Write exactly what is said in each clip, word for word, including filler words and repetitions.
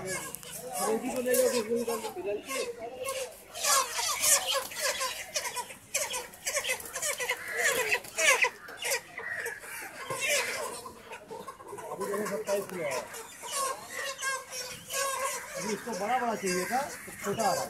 को ले जाओ किसी को निकाल के अभी देखो सत्ताईस किलो है। अभी इसको बड़ा बड़ा चाहिए था तो छोटा आ रहा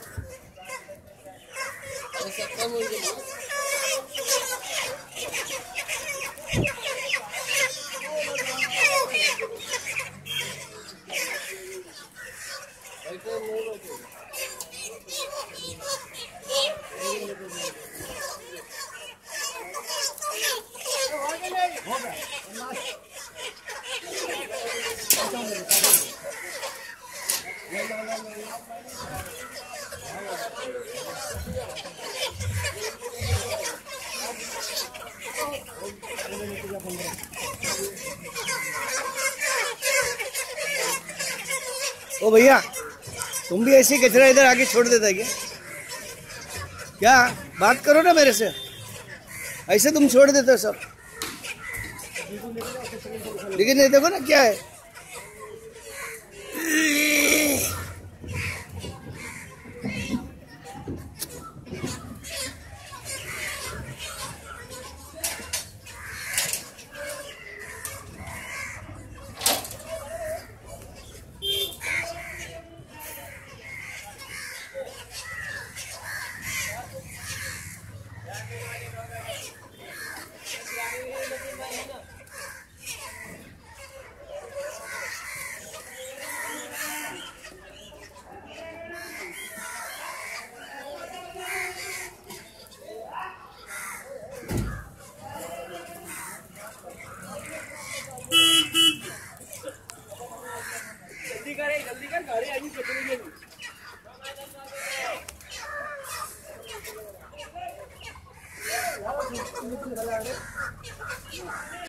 ओ भैया, तुम भी ऐसे कचरा इधर आके छोड़ देता है क्या? क्या बात करो ना मेरे से, ऐसे तुम छोड़ देते हो सब। लेकिन ये देखो ना क्या है। जल्दी कर, जल्दी कर, गाड़ी आएगी पकड़ेंगे।